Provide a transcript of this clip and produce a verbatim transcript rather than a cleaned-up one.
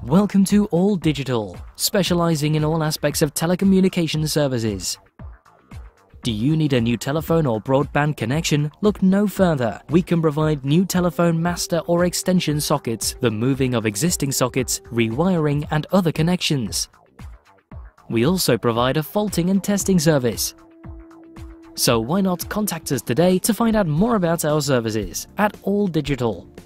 Welcome to All Digital, specializing in all aspects of telecommunications services. Do you need a new telephone or broadband connection? Look no further. We can provide new telephone master or extension sockets, the moving of existing sockets, rewiring and other connections. We also provide a faulting and testing service. So why not contact us today to find out more about our services at All Digital.